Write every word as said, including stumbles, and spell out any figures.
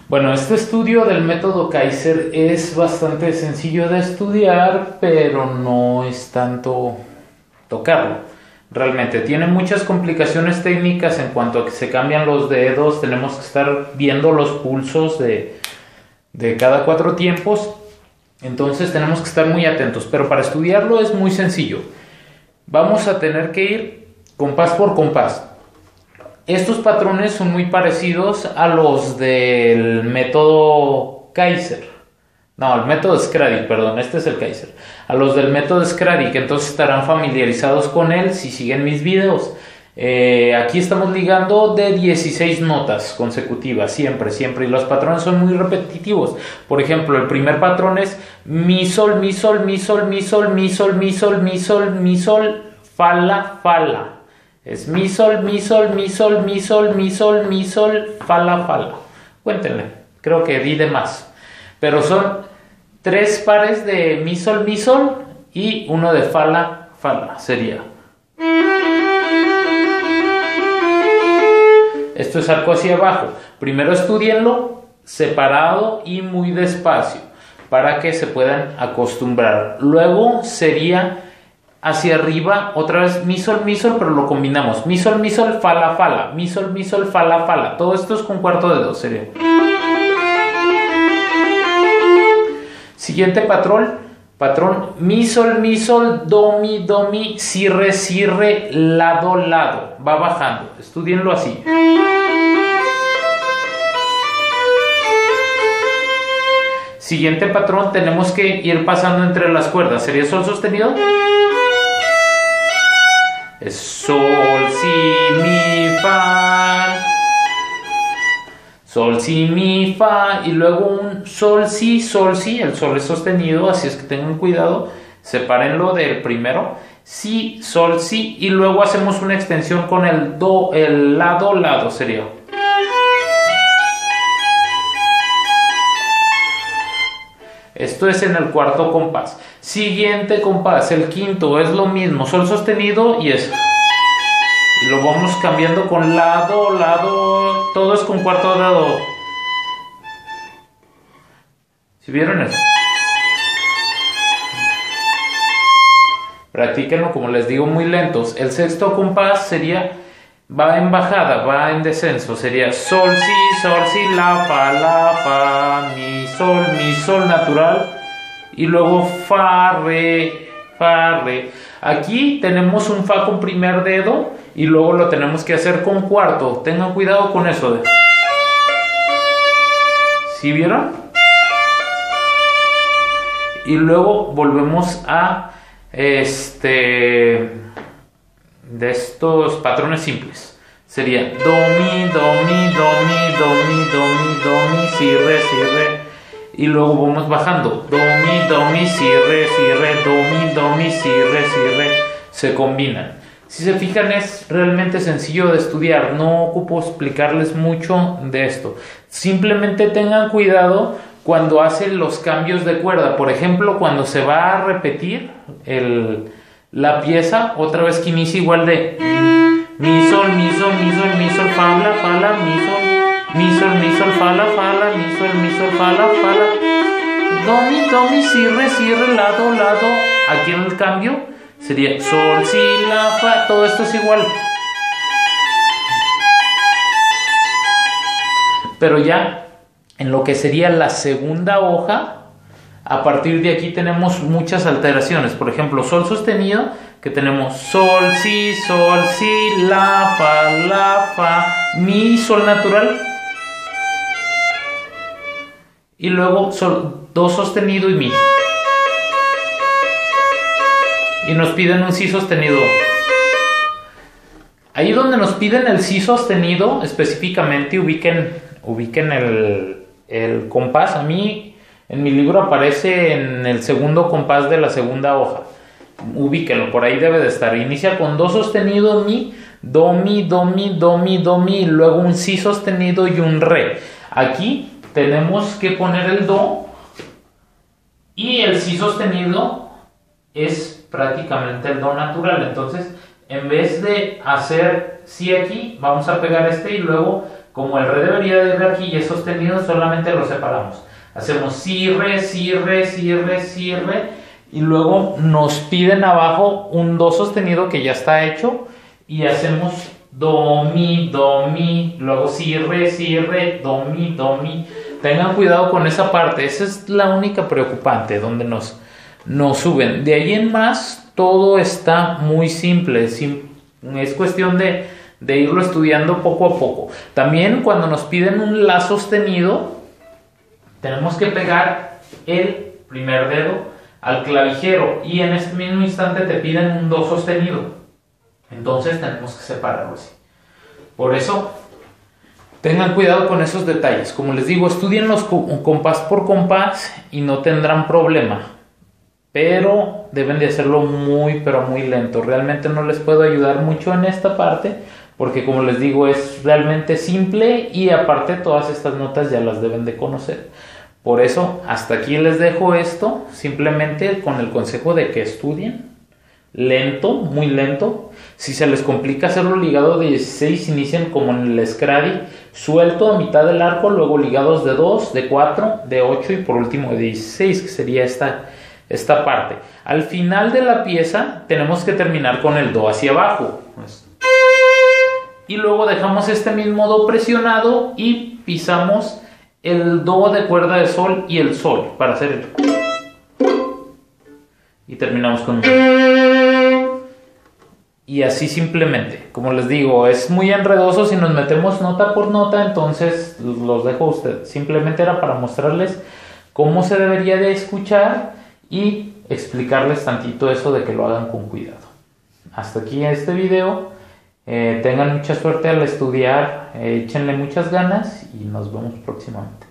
Bueno, este estudio del método Kaiser es bastante sencillo de estudiar, pero no es tanto tocarlo. Realmente tiene muchas complicaciones técnicas en cuanto a que se cambian los dedos, tenemos que estar viendo los pulsos de, de cada cuatro tiempos, entonces tenemos que estar muy atentos, pero para estudiarlo es muy sencillo. Vamos a tener que ir compás por compás. Estos patrones son muy parecidos a los del método Kaiser. No, el método Scradic, perdón, este es el Kaiser. A los del método Scradic, entonces estarán familiarizados con él si siguen mis videos. Eh, aquí estamos ligando de dieciséis notas consecutivas, siempre, siempre. Y los patrones son muy repetitivos. Por ejemplo, el primer patrón es mi, sol, mi, sol, mi, sol, mi, sol, mi, sol, mi, sol, mi, sol, mi, sol, fa, la, fa, la. Es mi, sol, mi, sol, mi, sol, mi, sol, mi, sol, mi, sol, fa, la, fa, la. Cuéntenle, creo que di de más. Pero son tres pares de mi, sol, mi, sol y uno de fa, la, fa, la. Sería. Esto es arco hacia abajo. Primero estudienlo separado y muy despacio para que se puedan acostumbrar. Luego sería hacia arriba, otra vez mi, sol, mi, sol, pero lo combinamos. Mi, sol, mi, sol, fa, la, fa, la. Mi, sol, mi, sol, fa, la, fa, la. Todo esto es con cuarto de do, sería. Siguiente patrón, patrón mi, sol, mi, sol, do, mi, do, mi, si, re, si, re, lado, lado. Va bajando, estudienlo así. Siguiente patrón, tenemos que ir pasando entre las cuerdas. ¿Sería sol sostenido? Es sol, si, mi, fa. Sol, si, mi, fa. Y luego un sol, si, sol, si. El sol es sostenido, así es que tengan cuidado. Sepárenlo del primero. Si, sol, si. Y luego hacemos una extensión con el do, el lado, lado sería. Esto es en el cuarto compás. Siguiente compás, el quinto, es lo mismo. Sol sostenido y es. Y lo vamos cambiando con lado, lado. Todo es con cuarto de do. ¿Sí vieron eso? Practíquenlo, como les digo, muy lentos. El sexto compás sería. Va en bajada, va en descenso. Sería sol, si, sol, si, la, fa, la, fa, mi, sol, mi, sol natural. Y luego fa, re, fa, re. Aquí tenemos un fa con primer dedo y luego lo tenemos que hacer con cuarto. Tengan cuidado con eso. ¿Sí vieron? Y luego volvemos a este... de estos patrones simples. Sería do, mi, do, mi, do, mi, do, mi, do, mi, do, mi, si, re, si, re. Y luego vamos bajando. Do, mi, do, mi, si, re, si, re, do, mi, do, mi, si, re, si, re. Se combinan. Si se fijan, es realmente sencillo de estudiar. No ocupo explicarles mucho de esto. Simplemente tengan cuidado cuando hacen los cambios de cuerda. Por ejemplo, cuando se va a repetir el... la pieza, otra vez que inicia igual de mi, sol, mi, sol, mi, sol, mi, sol, fa, la, fa, la, mi, sol, mi, sol, mi, sol, fa, la, fa, la, mi, sol, mi, sol, fa, la, fa, la, do, mi, do, mi, si, re, si, re, lado, lado. Aquí en el cambio sería sol, si, la, fa, todo esto es igual. Pero ya en lo que sería la segunda hoja, a partir de aquí tenemos muchas alteraciones. Por ejemplo, sol sostenido, que tenemos sol, si, sol, si, la, fa, la, fa, mi, sol natural. Y luego sol, do sostenido y mi. Y nos piden un si sostenido. Ahí donde nos piden el si sostenido, específicamente ubiquen, ubiquen el, el compás. A mí... en mi libro aparece en el segundo compás de la segunda hoja. Ubíquenlo, por ahí debe de estar. Inicia con do sostenido, mi, do, mi, do, mi, do, mi, do, mi. Y luego un si sostenido y un re. Aquí tenemos que poner el do. Y el si sostenido es prácticamente el do natural. Entonces, en vez de hacer si aquí, vamos a pegar este y luego como el re debería de ir aquí y es sostenido, solamente lo separamos. Hacemos si, re, si, re, si, re, si, re, y luego nos piden abajo un do sostenido que ya está hecho y hacemos do, mi, do, mi, luego si, re, si, re, do, mi, do, mi. Tengan cuidado con esa parte, esa es la única preocupante donde nos, nos suben. De ahí en más todo está muy simple, es cuestión de, de irlo estudiando poco a poco. También cuando nos piden un la sostenido, tenemos que pegar el primer dedo al clavijero y en este mismo instante te piden un do sostenido. Entonces tenemos que separarlo así. Por eso, tengan cuidado con esos detalles. Como les digo, estudienlos compás por compás y no tendrán problema. Pero deben de hacerlo muy, pero muy lento. Realmente no les puedo ayudar mucho en esta parte porque, como les digo, es realmente simple y aparte todas estas notas ya las deben de conocer. Por eso, hasta aquí les dejo esto, simplemente con el consejo de que estudien lento, muy lento. Si se les complica hacerlo ligado de dieciséis, inician como en el Scradi, suelto a mitad del arco, luego ligados de dos, de cuatro, de ocho y por último de dieciséis, que sería esta, esta parte. Al final de la pieza tenemos que terminar con el do hacia abajo. Y luego dejamos este mismo do presionado y pisamos el do de cuerda de sol y el sol para hacer el... y terminamos con... y así simplemente. Como les digo, es muy enredoso si nos metemos nota por nota, entonces los dejo a ustedes. Simplemente era para mostrarles cómo se debería de escuchar y explicarles tantito eso de que lo hagan con cuidado. Hasta aquí este video. Eh, tengan mucha suerte al estudiar, eh, échenle muchas ganas y nos vemos próximamente.